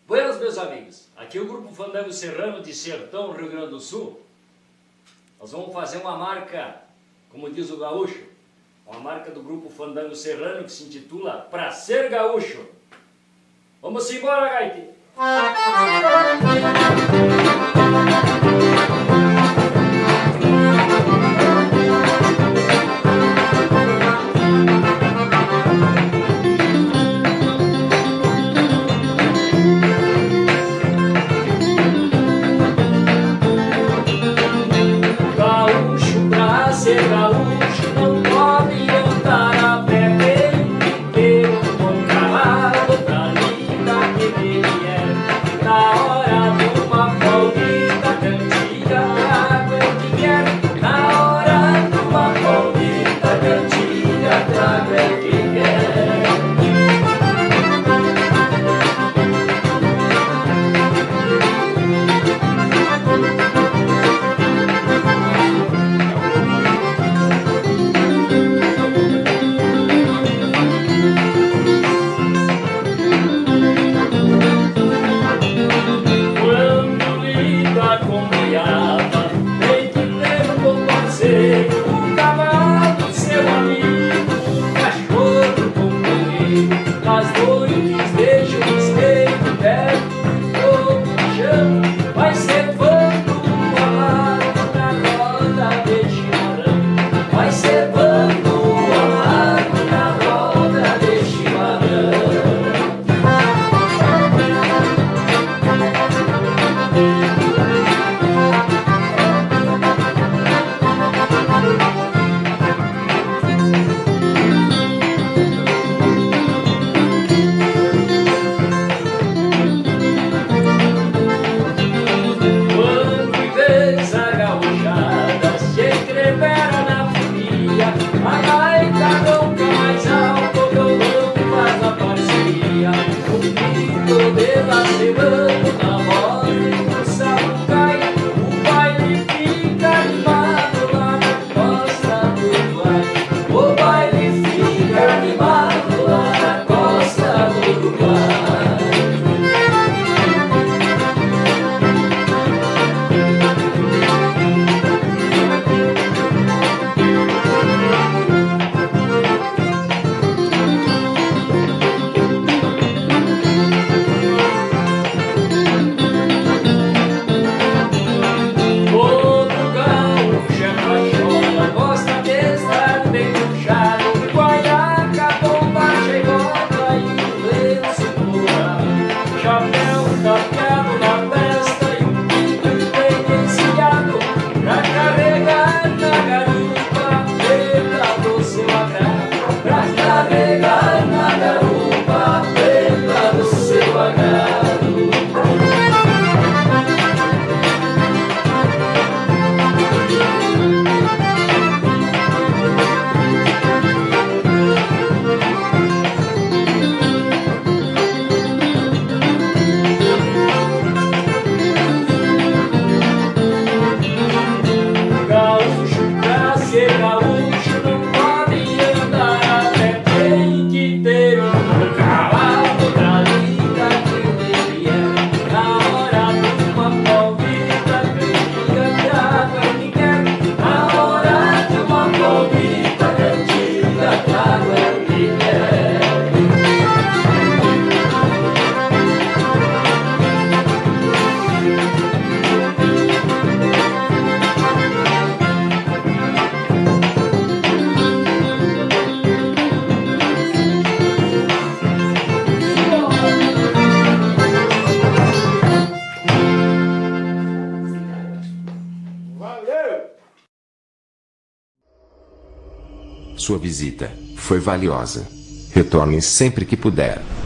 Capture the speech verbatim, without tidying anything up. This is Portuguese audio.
Buenas, meus amigos, aqui é o Grupo Fandango Serrano de Sertão, Rio Grande do Sul. Nós vamos fazer uma marca, como diz o gaúcho, uma marca do Grupo Fandango Serrano que se intitula Prazer Gaúcho. Vamos embora, gaita! Prazer gaúcho não pode andar a pé, tem que ter um bom cavalo pra lidar que ele é. Na hora de uma folguita cantiga, trago o que quer. Na hora de uma folguita cantiga, trago o que quer. A gaita nunca mais alto, o violão faz a parceria. O grito dela serrano na voz do sapucaí. O baile fica animado lá na costa do Uruguai. O baile fica animado lá na costa do Uruguai. Sua visita foi valiosa. Retorne sempre que puder.